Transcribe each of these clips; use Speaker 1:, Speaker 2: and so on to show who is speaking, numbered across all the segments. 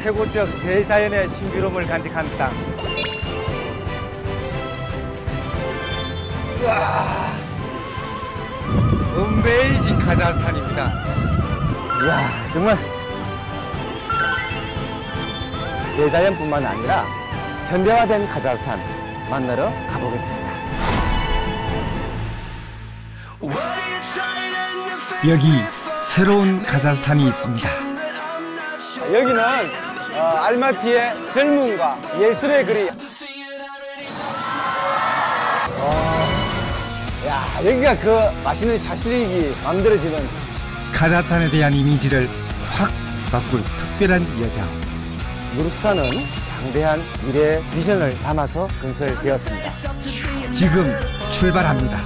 Speaker 1: 태고적 대자연의 신비로움을 간직한 땅. 우와, 어메이징 카자흐스탄입니다. 이야, 정말 대자연뿐만 아니라 현대화된 카자흐스탄 만나러 가보겠습니다.
Speaker 2: 여기 새로운 카자흐스탄이 있습니다.
Speaker 1: 여기는 알마티의 젊음과 예술의 거리. 야, 여기가 그 맛있는 샤슬릭이 만들어지는.
Speaker 2: 카자흐스탄에 대한 이미지를 확 바꿀 특별한 여정.
Speaker 1: 누르스탄은 장대한 미래의 비전을 담아서 건설되었습니다.
Speaker 2: 지금 출발합니다.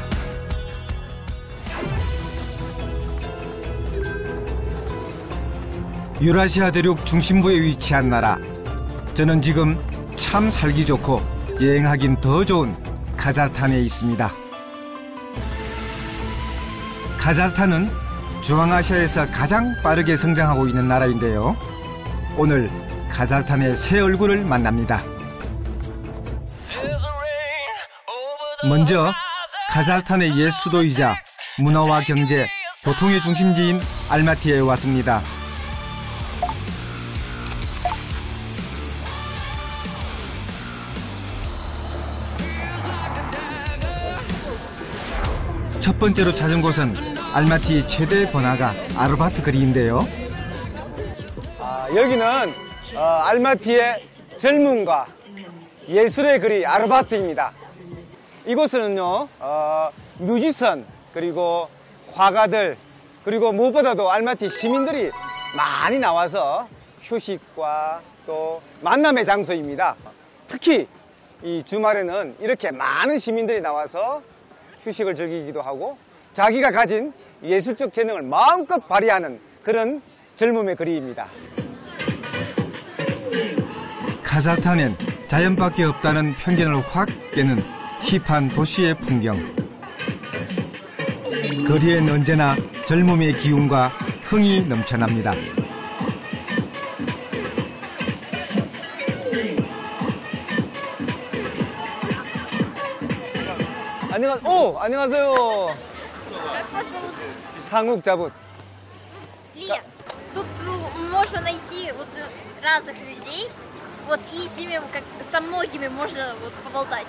Speaker 2: 유라시아 대륙 중심부에 위치한 나라. 저는 지금 참 살기 좋고 여행하긴 더 좋은 카자흐스탄에 있습니다. 카자흐스탄은 중앙아시아에서 가장 빠르게 성장하고 있는 나라인데요. 오늘 카자흐스탄의 새 얼굴을 만납니다. 먼저 카자흐스탄의 옛 수도이자 문화와 경제, 교통의 중심지인 알마티에 왔습니다. 첫 번째로 찾은 곳은 알마티 최대 번화가 아르바트 거리인데요.
Speaker 1: 여기는 알마티의 젊음과 예술의 거리 아르바트입니다. 이곳은요, 뮤지션, 그리고 화가들, 그리고 무엇보다도 알마티 시민들이 많이 나와서 휴식과 또 만남의 장소입니다. 특히 이 주말에는 이렇게 많은 시민들이 나와서 휴식을 즐기기도 하고 자기가 가진 예술적 재능을 마음껏 발휘하는 그런 젊음의 거리입니다.
Speaker 2: 카자흐스탄엔 자연밖에 없다는 편견을 확 깨는 힙한 도시의 풍경. 거리엔 언제나 젊음의 기운과 흥이 넘쳐납니다.
Speaker 1: 안녕하세요. 상욱자붓.
Speaker 3: Лия, тут можно найти вот разных людей, вот и с ними, как со многими можно вот поболтать.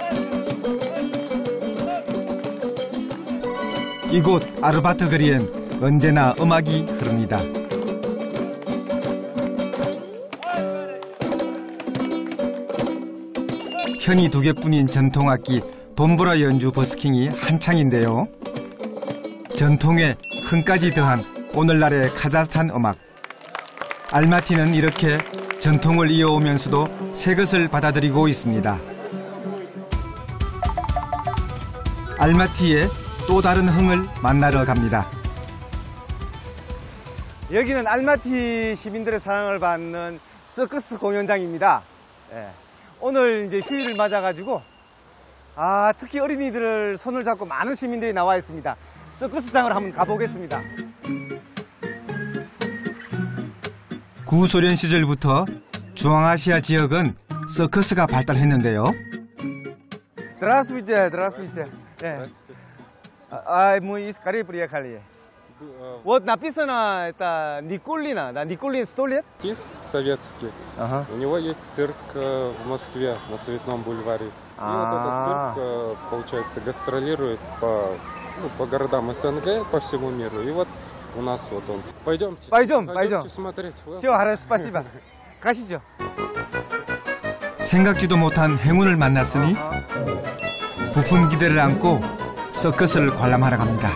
Speaker 2: 이곳 아르바트 거리엔 언제나 음악이 흐릅니다. 현이 2개뿐인 전통악기 돔브라 연주 버스킹이 한창인데요. 전통에 흥까지 더한 오늘날의 카자흐스탄 음악. 알마티는 이렇게 전통을 이어오면서도 새 것을 받아들이고 있습니다. 알마티의 또 다른 흥을 만나러 갑니다.
Speaker 1: 여기는 알마티 시민들의 사랑을 받는 서커스 공연장입니다. 예. 오늘 이제 휴일을 맞아가지고 특히 어린이들을 손을 잡고 많은 시민들이 나와 있습니다. 서커스장을 한번 가보겠습니다.
Speaker 2: 구소련 시절부터 중앙아시아 지역은 서커스가 발달했는데요.
Speaker 1: Здравствуйте, здравствуйте. Мы из Кореи приехали. Вот написано, это Никулина, да, Никулин 100 лет?
Speaker 4: Есть советский.
Speaker 1: Ага.
Speaker 4: У него есть цирк в Москве на Цветном бульваре. И вот этот цирк, получается, гастролирует по городам СНГ, по всему миру. И вот у нас вот он. Пойдемте смотреть.
Speaker 1: Все, хорошо, спасибо. 가시죠.
Speaker 2: 생각지도 못한 행운을 만났으니 부푼 기대를 안고 서커스를 관람하러 갑니다.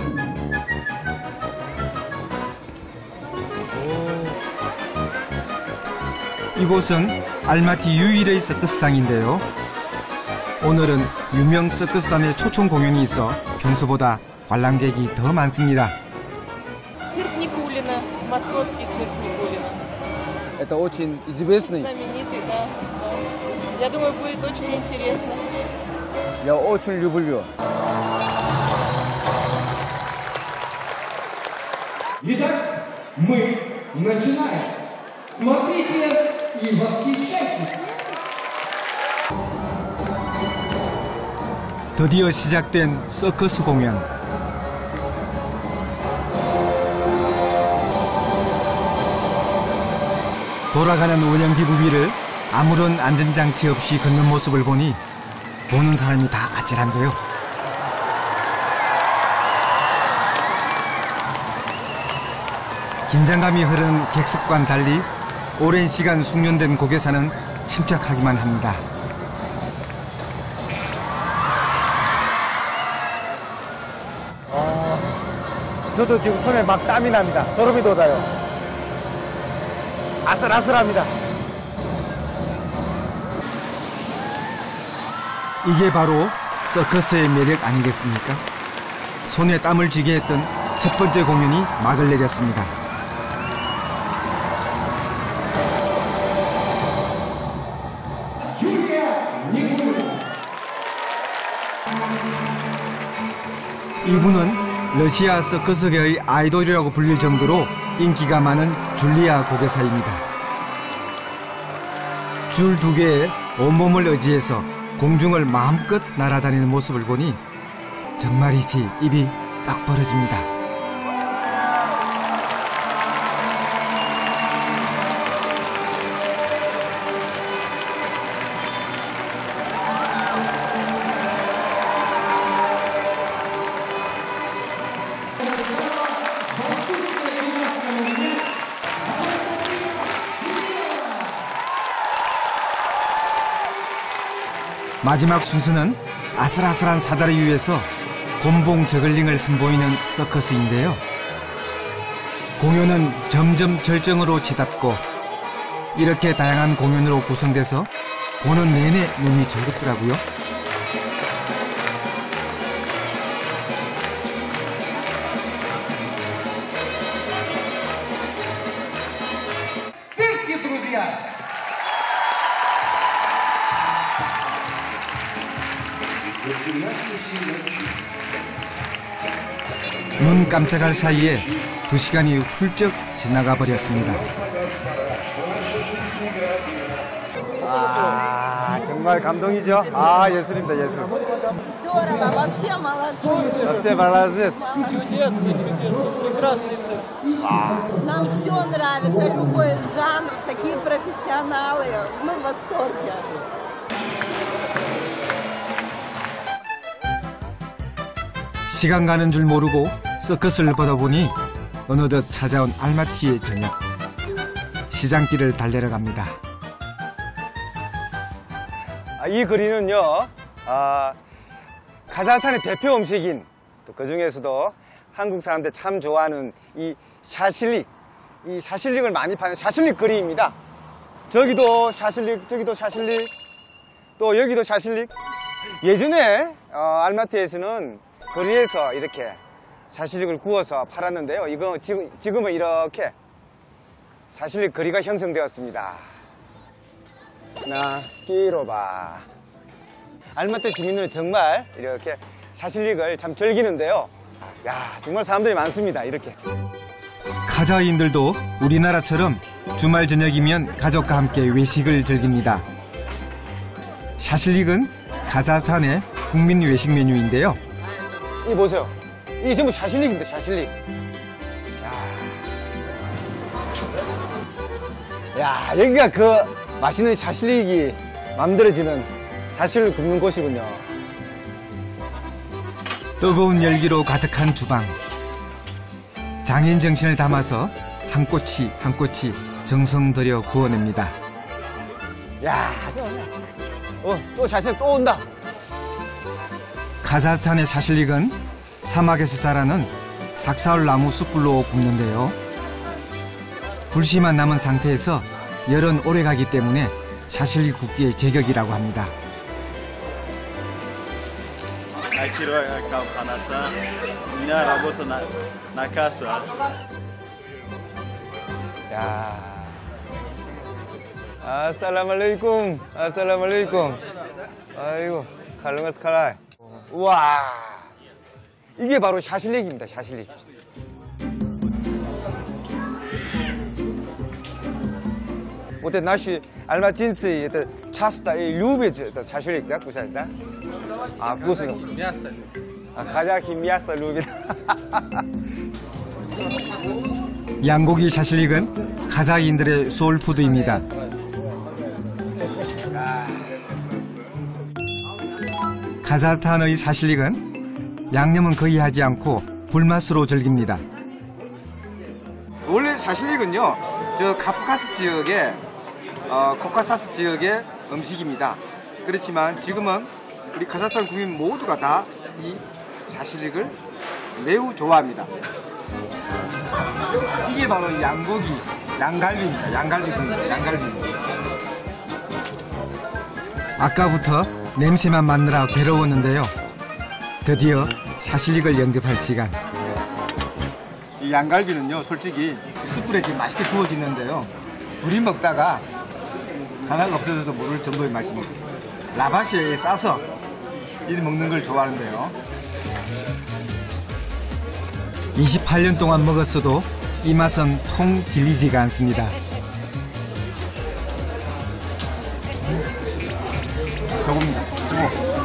Speaker 2: 이곳은 알마티 유일의 서커스장인데요. 오늘은 유명 서커스단의 초청 공연이 있어 평소보다 관람객이 더 많습니다.
Speaker 5: Цирк Никулина, московский цирк Никулина.
Speaker 1: Это очень известный.
Speaker 5: Знаменитый, да. Я думаю, будет очень интересно.
Speaker 1: Я очень люблю.
Speaker 6: Итак, мы начинаем. Смотрите
Speaker 2: 드디어 시작된 서커스 공연. 돌아가는 원형기구 위를 아무런 안전장치 없이 걷는 모습을 보니 보는 사람이 다 아찔한데요. 긴장감이 흐르는 객석과는 달리 오랜 시간 숙련된 고개사는 침착하기만 합니다.
Speaker 1: 저도 지금 손에 막 땀이 납니다. 소름이 돋아요. 아슬아슬합니다.
Speaker 2: 이게 바로 서커스의 매력 아니겠습니까? 손에 땀을 쥐게 했던 첫 번째 공연이 막을 내렸습니다. 이분은 러시아 서커스계의 아이돌이라고 불릴 정도로 인기가 많은 줄리아 고개사입니다. 줄 두 개에 온몸을 의지해서 공중을 마음껏 날아다니는 모습을 보니 정말이지 입이 떡 벌어집니다. 마지막 순서는 아슬아슬한 사다리 위에서 곤봉 저글링을 선보이는 서커스인데요. 공연은 점점 절정으로 치닫고 이렇게 다양한 공연으로 구성돼서 보는 내내 눈이 즐겁더라고요. 눈 깜짝할 사이에 2시간이 훌쩍 지나가 버렸습니다.
Speaker 1: 정말 감동이죠. 예술입니다, 예술.
Speaker 5: Здорово, вообще молодцы.
Speaker 1: Вообще молодцы.
Speaker 5: Чудесный, прекрасный цирк. Нам все нравится, любой жанр, такие профессионалы. Мы в восторге.
Speaker 2: 시간 가는 줄 모르고 서커스를 보다 보니 어느덧 찾아온 알마티의 저녁. 시장길을 달래러 갑니다.
Speaker 1: 이 거리는요, 카자흐스탄의 대표 음식인, 또 그 중에서도 한국 사람들 참 좋아하는 이 샤실릭을 많이 파는 샤실릭 거리입니다. 저기도 샤실릭, 저기도 샤실릭, 또 여기도 샤실릭. 예전에 알마티에서는 거리에서 이렇게 샤실릭을 구워서 팔았는데요. 이거 지금은 이렇게 샤실릭 거리가 형성되었습니다. 나 끼로봐. 알마티 시민들은 정말 이렇게 샤실릭을 참 즐기는데요. 정말 사람들이 많습니다. 이렇게.
Speaker 2: 카자흐인들도 우리나라처럼 주말 저녁이면 가족과 함께 외식을 즐깁니다. 샤실릭은 카자흐스탄의 국민 외식 메뉴인데요.
Speaker 1: 이 보세요. 이게 전부 샤실릭입니다. 샤실릭. 여기가 그 맛있는 샤실릭이 만들어지는 샤실릭 굽는 곳이군요.
Speaker 2: 뜨거운 열기로 가득한 주방. 장인 정신을 담아서 한 꼬치 한 꼬치 정성 들여 구워냅니다.
Speaker 1: 또 샤실릭 또 온다.
Speaker 2: 카자흐스탄의 샤실릭은 사막에서 자라는 삭사올 나무 숯불로 굽는데요. 불씨만 남은 상태에서 열은 오래 가기 때문에 샤실릭 굽기의 제격이라고 합니다.
Speaker 1: 아살라말레이쿰. 아살라말레이쿰. 아이고, 칼롱아스 칼라이. 우와. 이게 바로 샤실릭입니다, 샤실릭. Вот это наши альматинцы, это часто и любят это шашлык, да, кушать, да? А, вкусно.
Speaker 6: Мясо.
Speaker 1: 아, 가자키 мясо любит.
Speaker 2: 양고기 샤실릭은 카자흐인들의 소울푸드입니다. 카자흐스탄의 샤실릭은 양념은 거의 하지 않고 불맛으로 즐깁니다.
Speaker 1: 원래 샤실릭은요, 저 카프카스 지역의 코카사스 지역의 음식입니다. 그렇지만 지금은 우리 카자흐스탄 국민 모두가 다 이 샤실릭을 매우 좋아합니다. 이게 바로 양고기, 양갈비입니다. 양갈비.
Speaker 2: 아까부터 냄새만 맡느라 괴로웠는데요. 드디어 샤실릭을 영접할 시간.
Speaker 1: 이 양갈비는요, 솔직히 숯불에 지금 맛있게 구워지는데요. 둘이 먹다가 하나가 없어져도 모를 정도의 맛입니다. 라바시에 싸서 이 먹는 걸 좋아하는데요.
Speaker 2: 28년 동안 먹었어도 이 맛은 통 질리지가 않습니다.
Speaker 1: 저겁니다. 저거.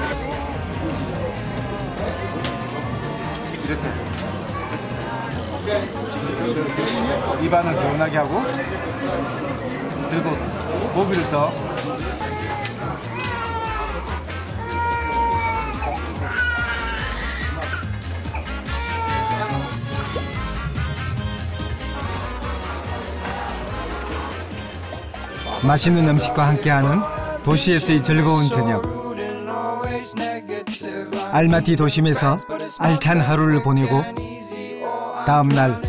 Speaker 1: 이렇게. 입안을 개운하게 하고, 그리고 고기를 더
Speaker 2: 맛있는 음식과 함께하는 도시에서의 즐거운 저녁. 알마티 도심에서 알찬 하루를 보내고 다음 날